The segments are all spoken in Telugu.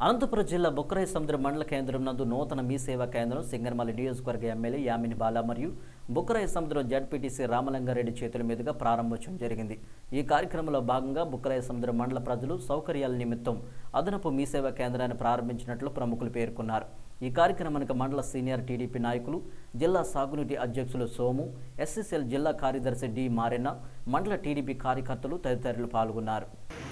అనంతపురం జిల్లా బుక్కరాయ సముద్ర మండల కేంద్రం నందు నూతన మీ సేవా కేంద్రం సింగనమల్లి నియోజకవర్గ ఎమ్మెల్యే యామిని బాల మరియు బుక్కరాయ సముద్రం జడ్పీటీసీ రామలింగారెడ్డి చేతుల మీదుగా ప్రారంభోత్సవం జరిగింది। ఈ కార్యక్రమంలో భాగంగా బుక్కరాయ సముద్ర మండల ప్రజలు సౌకర్యాల నిమిత్తం అదనపు మీ సేవా కేంద్రాన్ని ప్రారంభించినట్లు ప్రముఖులు పేర్కొన్నారు। ఈ కార్యక్రమానికి మండల సీనియర్ టీడీపీ నాయకులు, జిల్లా సాగునీటి అధ్యక్షులు సోము, ఎస్ఎస్ఎల్ జిల్లా కార్యదర్శి డి మారెన్న, మండల టీడీపీ కార్యకర్తలు తదితరులు పాల్గొన్నారు।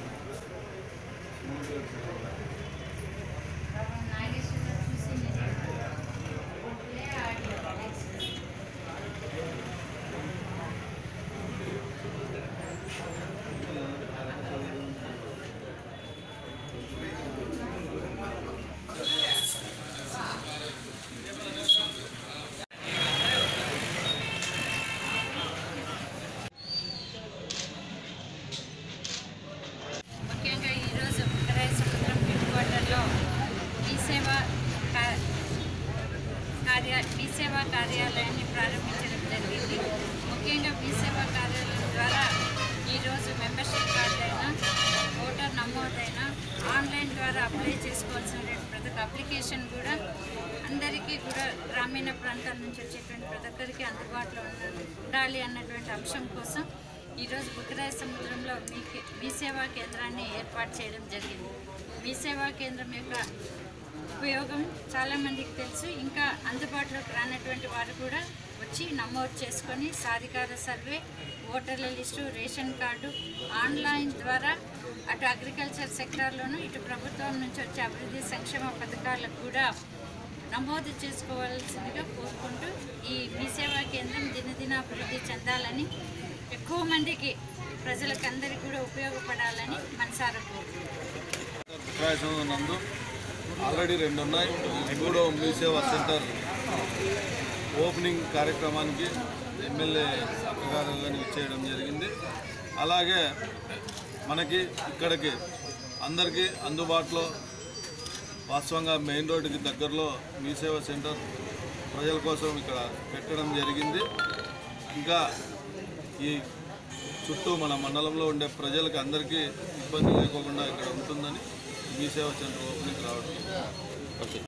మీ సేవా కార్యాలయాన్ని ప్రారంభించడం జరిగింది। ముఖ్యంగా మీ సేవా కార్యాలయం ద్వారా ఈరోజు మెంబర్షిప్ కార్డు అయినా, ఓటర్ నమోదైనా, ఆన్లైన్ ద్వారా అప్లై చేసుకోవాల్సిన ప్రతి ఒక్క అప్లికేషన్ కూడా అందరికీ కూడా గ్రామీణ ప్రాంతాల నుంచి వచ్చేటువంటి ప్రతి ఒక్కరికి అందుబాటులో ఉండాలి అన్నటువంటి అంశం కోసం ఈరోజు బుక్కరాయ సముద్రంలో మీ సేవా కేంద్రాన్ని ఏర్పాటు చేయడం జరిగింది। మీ సేవా కేంద్రం యొక్క ఉపయోగం చాలామందికి తెలుసు। ఇంకా అందుబాటులోకి రానటువంటి వారు కూడా వచ్చి నమోదు చేసుకొని సాధికార సర్వే, ఓటర్ల లిస్టు, రేషన్ కార్డు ఆన్లైన్ ద్వారా అటు అగ్రికల్చర్ సెక్టార్లోనూ ఇటు ప్రభుత్వం నుంచి వచ్చే అభివృద్ధి సంక్షేమ పథకాలకు కూడా నమోదు చేసుకోవాల్సిందిగా కోరుకుంటూ ఈ మీ సేవా కేంద్రం దినదిన అభివృద్ధి చెందాలని, ఎక్కువ మందికి ప్రజలకు అందరికీ కూడా ఉపయోగపడాలని మనసారా కోరుకుంటున్నాను। ఆల్రెడీ 2 ఉన్నాయి। మూడో మీ సేవా సెంటర్ ఓపెనింగ్ కార్యక్రమానికి ఎమ్మెల్యే అక్కగారు ఇచ్చేయడం జరిగింది। అలాగే మనకి ఇక్కడికి అందరికీ అందుబాటులో వాస్తవంగా మెయిన్ రోడ్డుకి దగ్గరలో మీ సేవా సెంటర్ ప్రజల కోసం ఇక్కడ పెట్టడం జరిగింది। ఇంకా ఈ చుట్టూ మన మండలంలో ఉండే ప్రజలకు అందరికీ ఇబ్బంది లేకుండా ఇక్కడ ఉంటుందని మీ సేవా సెంటర్ ఓపెనింగ్ రావడం। ఓకే।